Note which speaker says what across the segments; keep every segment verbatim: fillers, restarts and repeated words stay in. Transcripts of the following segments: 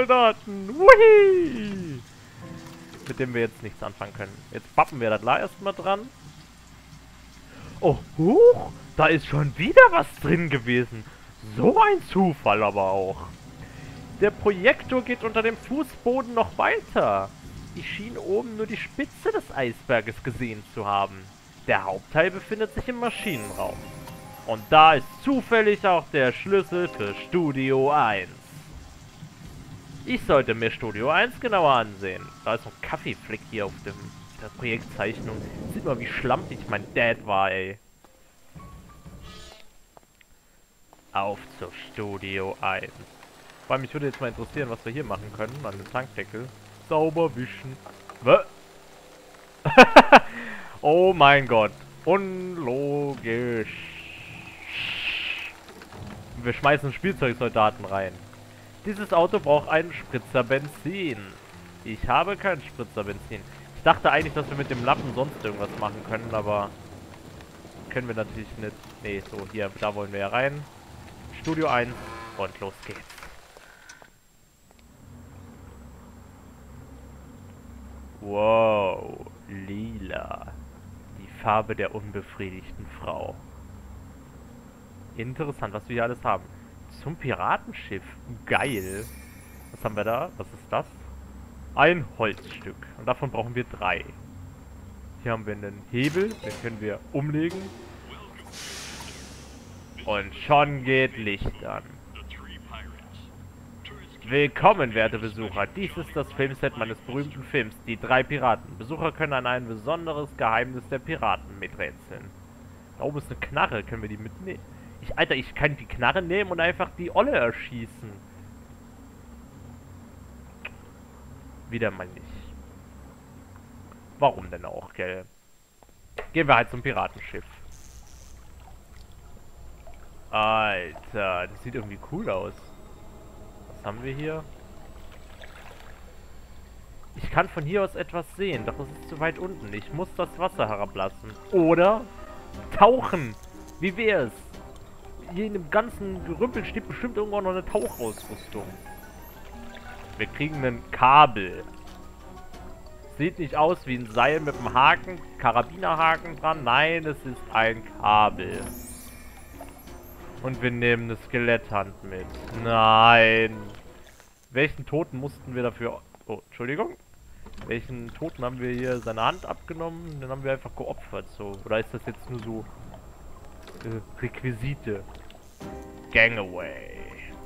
Speaker 1: Soldaten. Wuhi! Mit dem wir jetzt nichts anfangen können. Jetzt bappen wir das da erstmal dran. Oh, huch! Da ist schon wieder was drin gewesen. So ein Zufall aber auch. Der Projektor geht unter dem Fußboden noch weiter. Ich schien oben nur die Spitze des Eisberges gesehen zu haben. Der Hauptteil befindet sich im Maschinenraum. Und da ist zufällig auch der Schlüssel für Studio eins. Ich sollte mir Studio eins genauer ansehen. Da ist noch ein Kaffeefleck hier auf dem, der Projektzeichnung. Sieht mal, wie schlampig mein Dad war, ey. Auf zu Studio eins. Vor allem, mich würde jetzt mal interessieren, was wir hier machen können. An den Tankdeckel. Sauber wischen. Was? Oh mein Gott. Unlogisch. Wir schmeißen Spielzeugsoldaten rein. Dieses Auto braucht einen Spritzer Benzin. Ich habe keinen Spritzer Benzin. Ich dachte eigentlich, dass wir mit dem Lappen sonst irgendwas machen können, aber können wir natürlich nicht. Nee, so, hier, da wollen wir ja rein. Studio eins und los geht's. Wow, lila. Die Farbe der unbefriedigten Frau. Interessant, was wir hier alles haben. Zum Piratenschiff. Geil. Was haben wir da? Was ist das? Ein Holzstück. Und davon brauchen wir drei. Hier haben wir einen Hebel. Den können wir umlegen. Und schon geht Licht an. Willkommen, werte Besucher. Dies ist das Filmset meines berühmten Films, Die drei Piraten. Besucher können an ein besonderes Geheimnis der Piraten miträtseln. Da oben ist eine Knarre. Können wir die mitnehmen? Ich, Alter, ich kann die Knarre nehmen und einfach die Olle erschießen. Wieder mal nicht. Warum denn auch, gell? Gehen wir halt zum Piratenschiff. Alter, das sieht irgendwie cool aus. Was haben wir hier? Ich kann von hier aus etwas sehen, doch es ist zu weit unten. Ich muss das Wasser herablassen. Oder tauchen. Wie wär's? Hier in dem ganzen Gerümpel steht bestimmt irgendwo noch eine Tauchausrüstung. Wir kriegen ein Kabel. Sieht nicht aus wie ein Seil mit einem Haken, Karabinerhaken dran. Nein, es ist ein Kabel. Und wir nehmen eine Skeletthand mit. Nein. Welchen Toten mussten wir dafür... Oh, Entschuldigung. Welchen Toten haben wir hier seine Hand abgenommen? Den haben wir einfach geopfert, so. Oder ist das jetzt nur so... Äh, Requisite? Gangaway.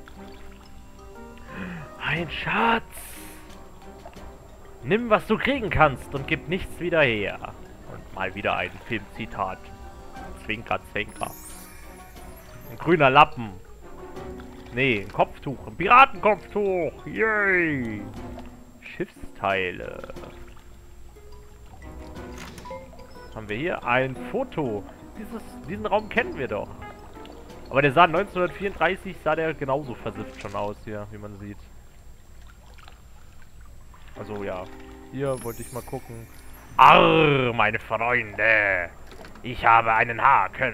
Speaker 1: Ein Schatz. Nimm, was du kriegen kannst und gib nichts wieder her. Und mal wieder ein Filmzitat. Zwinker, zwinker. Ein grüner Lappen. Nee, ein Kopftuch. Ein Piratenkopftuch. Yay. Schiffsteile. Was haben wir hier? Ein Foto. Dieses, diesen Raum kennen wir doch. Aber der sah neunzehnhundertvierunddreißig, sah der genauso versifft schon aus hier, wie man sieht. Also ja, hier wollte ich mal gucken. Arr, meine Freunde. Ich habe einen Haken.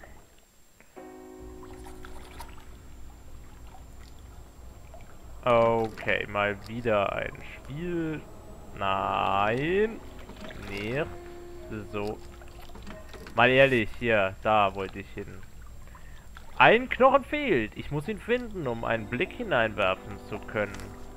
Speaker 1: Okay, mal wieder ein Spiel. Nein. Nicht. So. Mal ehrlich, hier, da wollte ich hin. Ein Knochen fehlt. Ich muss ihn finden, um einen Blick hineinwerfen zu können.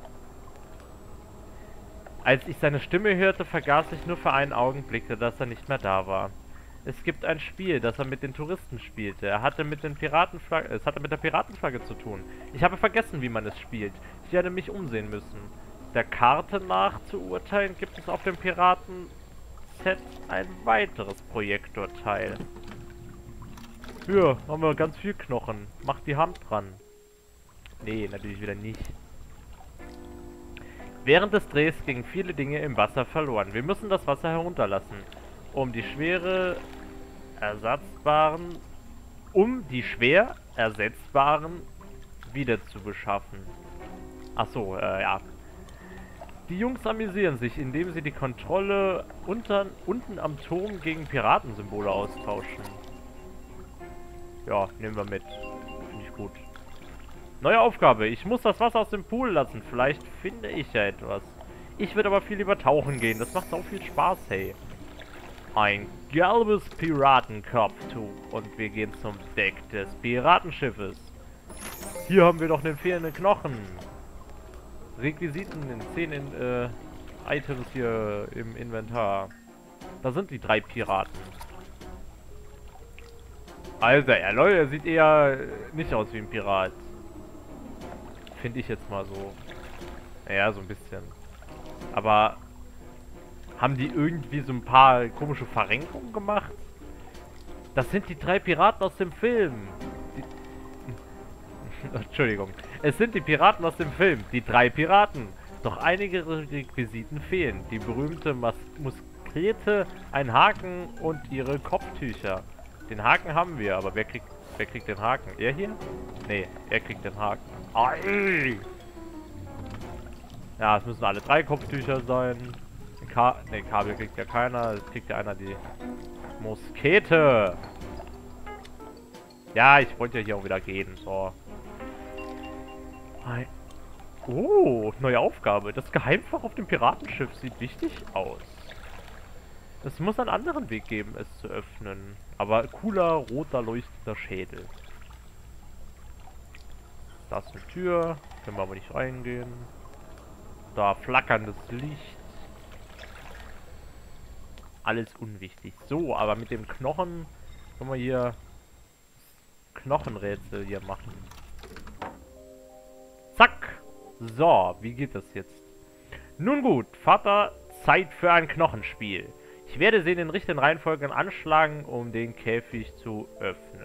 Speaker 1: Als ich seine Stimme hörte, vergaß ich nur für einen Augenblick, dass er nicht mehr da war. Es gibt ein Spiel, das er mit den Touristen spielte. Er hatte mit den Piratenflagge, es hatte mit der Piratenflagge zu tun. Ich habe vergessen, wie man es spielt. Ich werde mich umsehen müssen. Der Karte nach zu urteilen, gibt es auf dem Piraten-Set ein weiteres Projektorteil. Hier haben wir ganz viel Knochen. Mach die Hand dran. Nee, natürlich wieder nicht. Während des Drehs gingen viele Dinge im Wasser verloren. Wir müssen das Wasser herunterlassen, um die schwere ersatzbaren, um die schwer ersetzbaren wieder zu beschaffen. Ach so, äh, ja. Die Jungs amüsieren sich, indem sie die Kontrolle unter, unten am Turm gegen Piratensymbole austauschen. Ja, nehmen wir mit. Finde ich gut. Neue Aufgabe. Ich muss das Wasser aus dem Pool lassen. Vielleicht finde ich ja etwas. Ich würde aber viel lieber tauchen gehen. Das macht auch viel Spaß, hey. Ein gelbes Piratenkopftuch. Und wir gehen zum Deck des Piratenschiffes. Hier haben wir doch den fehlenden Knochen. Requisiten in zehn in, äh, Items hier im Inventar. Da sind die drei Piraten. Also, Aloy, er sieht eher nicht aus wie ein Pirat. Finde ich jetzt mal so. Ja, so ein bisschen. Aber haben die irgendwie so ein paar komische Verrenkungen gemacht? Das sind die drei Piraten aus dem Film. Die Entschuldigung. Es sind die Piraten aus dem Film. Die drei Piraten. Doch einige Requisiten fehlen. Die berühmte Mas Muskete, ein Haken und ihre Kopftücher. Den Haken haben wir, aber wer kriegt, wer kriegt den Haken? Er hier? Nee, er kriegt den Haken. Ai! Ja, es müssen alle drei Kopftücher sein. Ka ne, Kabel kriegt ja keiner. Es kriegt ja einer die Muskete. Ja, ich wollte ja hier auch wieder gehen. So. Hi. Oh, neue Aufgabe. Das Geheimfach auf dem Piratenschiff sieht wichtig aus. Es muss einen anderen Weg geben, es zu öffnen. Aber cooler, roter, leuchtender Schädel. Da ist eine Tür. Können wir aber nicht reingehen. Da flackerndes Licht. Alles unwichtig. So, aber mit dem Knochen können wir hier Knochenrätsel hier machen. Zack. So, wie geht das jetzt? Nun gut, Vater, Zeit für ein Knochenspiel. Ich werde sie in den richtigen Reihenfolgen anschlagen, um den Käfig zu öffnen.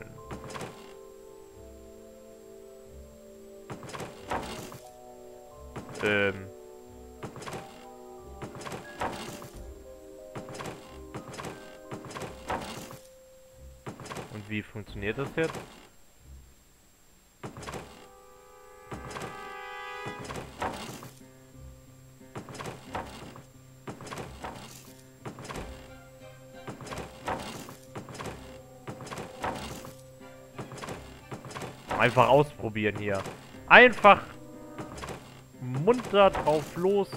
Speaker 1: Ähm. Und wie funktioniert das jetzt? Einfach ausprobieren hier. Einfach munter drauf los.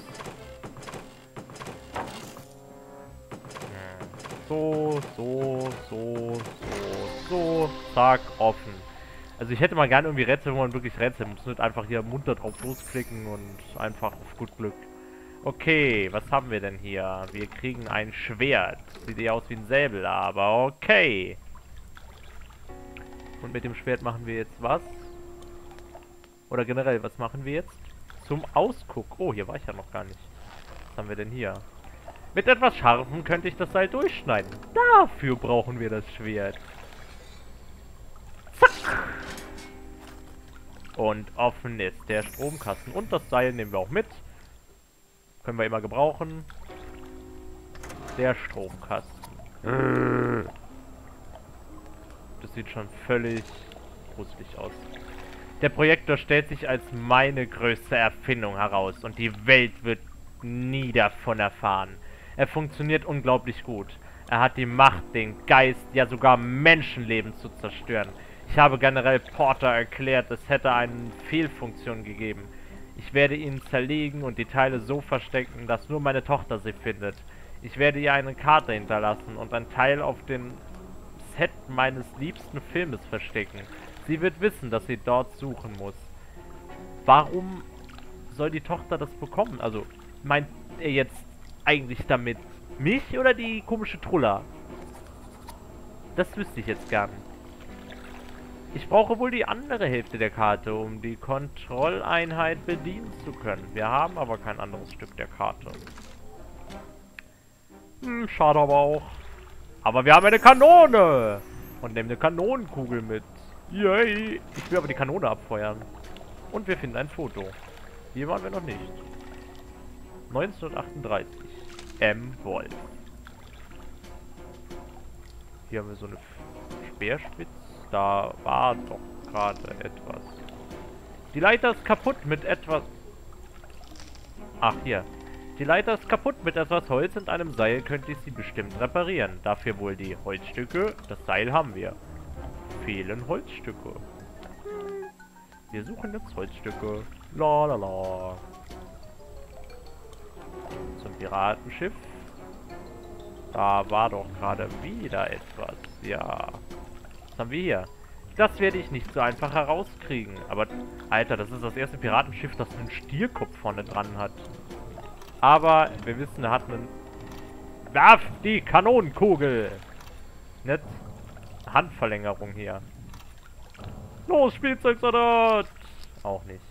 Speaker 1: So, so, so, so, so. Zack, offen. Also ich hätte mal gerne irgendwie Rätsel, wo man wirklich Rätsel muss. Nicht einfach hier munter drauf losklicken und einfach auf gut Glück. Okay, was haben wir denn hier? Wir kriegen ein Schwert. Sieht eher aus wie ein Säbel, aber okay. Und mit dem Schwert machen wir jetzt was? Oder generell, was machen wir jetzt? Zum Ausguck. Oh, hier war ich ja noch gar nicht. Was haben wir denn hier? Mit etwas Scharfem könnte ich das Seil durchschneiden. Dafür brauchen wir das Schwert. Zack! Und offen ist der Stromkasten. Und das Seil nehmen wir auch mit. Können wir immer gebrauchen. Der Stromkasten. Das sieht schon völlig gruselig aus. Der Projektor stellt sich als meine größte Erfindung heraus und die Welt wird nie davon erfahren. Er funktioniert unglaublich gut. Er hat die Macht, den Geist, ja sogar Menschenleben zu zerstören. Ich habe General Porter erklärt, es hätte eine Fehlfunktion gegeben. Ich werde ihn zerlegen und die Teile so verstecken, dass nur meine Tochter sie findet. Ich werde ihr eine Karte hinterlassen und ein Teil auf den Set meines liebsten Filmes verstecken. Sie wird wissen, dass sie dort suchen muss. Warum soll die Tochter das bekommen? Also, meint er jetzt eigentlich damit mich oder die komische Trulla? Das wüsste ich jetzt gern. Ich brauche wohl die andere Hälfte der Karte, um die Kontrolleinheit bedienen zu können. Wir haben aber kein anderes Stück der Karte. Hm, schade aber auch. Aber wir haben eine Kanone! Und nehmen eine Kanonenkugel mit. Yay! Ich will aber die Kanone abfeuern. Und wir finden ein Foto. Hier waren wir noch nicht. neunzehnhundertachtunddreißig. M. Wolf. Hier haben wir so eine Speerspitze. Da war doch gerade etwas. Die Leiter ist kaputt mit etwas... Ach, hier. Die Leiter ist kaputt. Mit etwas Holz und einem Seil könnte ich sie bestimmt reparieren. Dafür wohl die Holzstücke. Das Seil haben wir. Fehlen Holzstücke. Wir suchen jetzt Holzstücke. La la la. Zum Piratenschiff. Da war doch gerade wieder etwas. Ja. Was haben wir hier? Das werde ich nicht so einfach herauskriegen. Aber, Alter, das ist das erste Piratenschiff, das einen Stierkopf vorne dran hat. Aber wir wissen, er hat einen... Werf die Kanonenkugel! Nicht Handverlängerung hier. Los, Spielzeugsoldat! Auch nicht.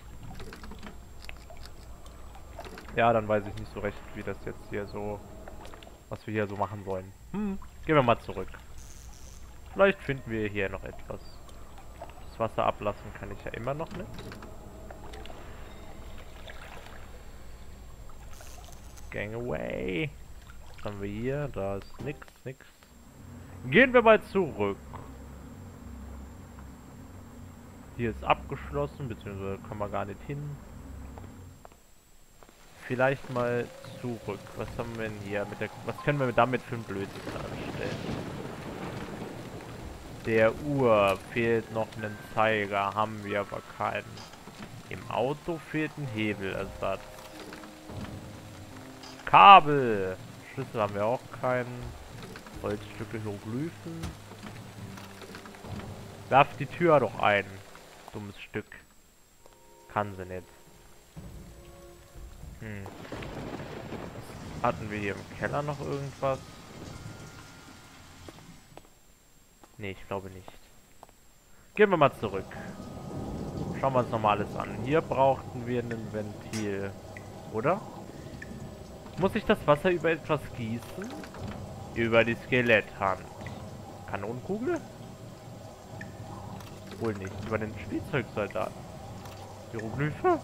Speaker 1: Ja, dann weiß ich nicht so recht, wie das jetzt hier so... Was wir hier so machen wollen. Hm, gehen wir mal zurück. Vielleicht finden wir hier noch etwas. Das Wasser ablassen kann ich ja immer noch nicht. Gang away. Was haben wir hier? Da ist nix, nix. Gehen wir mal zurück. Hier ist abgeschlossen, beziehungsweise kommen wir gar nicht hin. Vielleicht mal zurück. Was haben wir denn hier? Mit der, was können wir damit für ein Blödsinn anstellen? Der Uhr fehlt noch ein Zeiger, haben wir aber keinen. Im Auto fehlt ein Hebelersatz. Kabel! Schlüssel haben wir auch keinen. Holzstücke, Hieroglyphen. Werf die Tür doch ein. Dummes Stück. Kann sie nicht. Hm. Was hatten wir hier im Keller noch irgendwas? Nee, ich glaube nicht. Gehen wir mal zurück. Schauen wir uns nochmal alles an. Hier brauchten wir ein Ventil. Oder? Muss ich das Wasser über etwas gießen? Über die Skeletthand. Kanonenkugel? Wohl nicht. Über den Spielzeugsoldaten. Hieroglyphe?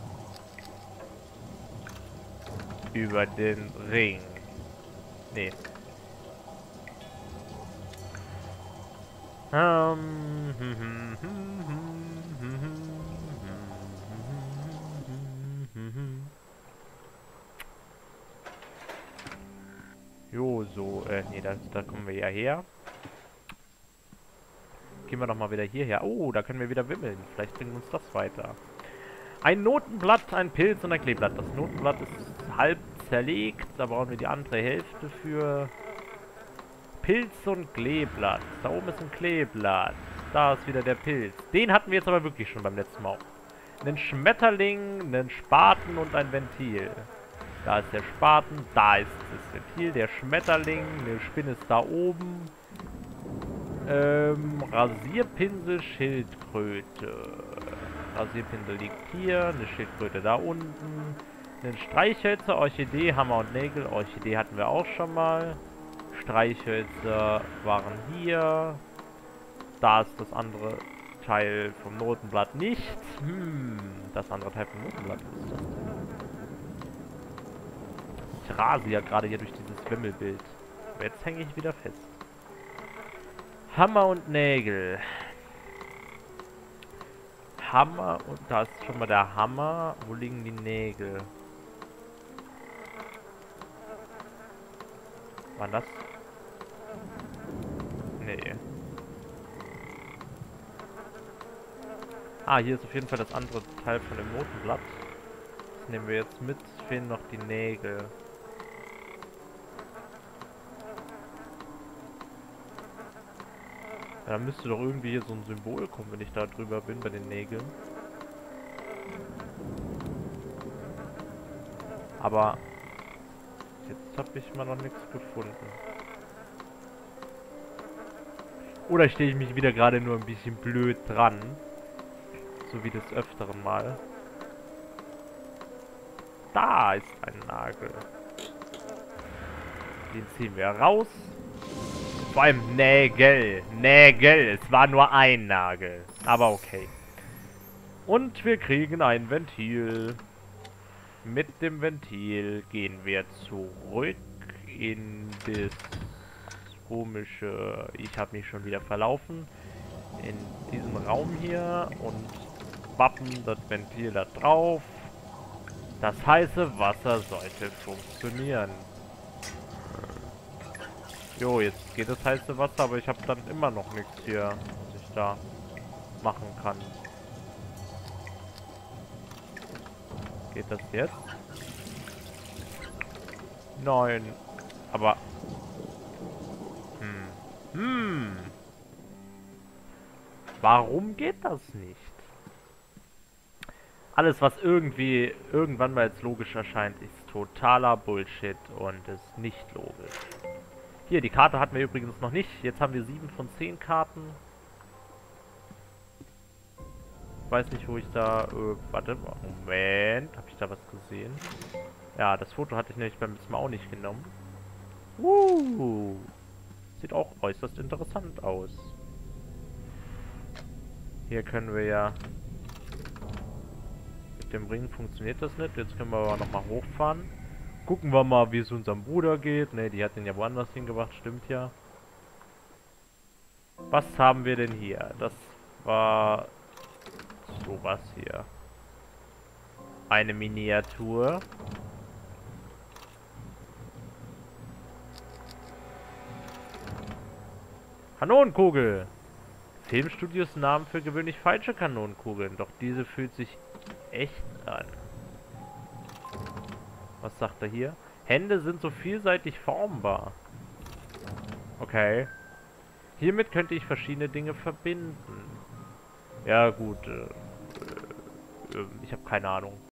Speaker 1: Über den Ring. Nee. Ähm. Jo, so, äh, nee, da, da kommen wir ja her. Gehen wir doch mal wieder hierher. Oh, da können wir wieder wimmeln. Vielleicht bringt uns das weiter. Ein Notenblatt, ein Pilz und ein Kleeblatt. Das Notenblatt ist halb zerlegt. Da brauchen wir die andere Hälfte für. Pilz und Kleeblatt. Da oben ist ein Kleeblatt. Da ist wieder der Pilz. Den hatten wir jetzt aber wirklich schon beim letzten Mal. Einen Schmetterling, einen Spaten und ein Ventil. Da ist der Spaten, da ist das Ventil, der Schmetterling, eine Spinne ist da oben. Ähm, Rasierpinsel, Schildkröte. Rasierpinsel liegt hier, eine Schildkröte da unten. Ein Streichhölzer, Orchidee, Hammer und Nägel. Orchidee hatten wir auch schon mal. Streichhölzer waren hier. Da ist das andere Teil vom Notenblatt nicht. Hm, das andere Teil vom Notenblatt ist das denn? Ich rase ja gerade hier durch dieses Wimmelbild. Aber jetzt hänge ich wieder fest. Hammer und Nägel. Hammer und da ist schon mal der Hammer. Wo liegen die Nägel? War das? Nee. Ah, hier ist auf jeden Fall das andere Teil von dem Notenblatt. Das nehmen wir jetzt mit. Es fehlen noch die Nägel. Ja, da müsste doch irgendwie hier so ein Symbol kommen, wenn ich da drüber bin bei den Nägeln. Aber jetzt habe ich mal noch nichts gefunden. Oder stehe ich mich wieder gerade nur ein bisschen blöd dran. So wie des Öfteren mal. Da ist ein Nagel. Den ziehen wir raus. Vor allem Nägel. Nägel. Es war nur ein Nagel. Aber okay. Und wir kriegen ein Ventil. Mit dem Ventil gehen wir zurück in das komische... Ich habe mich schon wieder verlaufen. In diesen Raum hier. Und wappen das Ventil da drauf. Das heiße Wasser sollte funktionieren. Jo, jetzt geht das heiße Wasser, aber ich habe dann immer noch nichts hier, was ich da machen kann. Geht das jetzt? Nein. Aber... Hm. Hm. Warum geht das nicht? Alles, was irgendwie irgendwann mal als logisch erscheint, ist totaler Bullshit und ist nicht logisch. Hier, die Karte hatten wir übrigens noch nicht. Jetzt haben wir sieben von zehn Karten. Ich weiß nicht, wo ich da... Äh, warte, Moment. Habe ich da was gesehen? Ja, das Foto hatte ich nämlich beim letzten Mal auch nicht genommen. Uh, sieht auch äußerst interessant aus. Hier können wir ja... Mit dem Ring funktioniert das nicht. Jetzt können wir aber nochmal hochfahren. Gucken wir mal, wie es unserem Bruder geht. Ne, die hat den ja woanders hingebracht, stimmt ja. Was haben wir denn hier? Das war... sowas hier. Eine Miniatur. Kanonenkugel! Filmstudios Namen für gewöhnlich falsche Kanonenkugeln, doch diese fühlt sich echt an. Was sagt er hier? Hände sind so vielseitig formbar. Okay. Hiermit könnte ich verschiedene Dinge verbinden. Ja gut, äh, äh, ich habe keine Ahnung.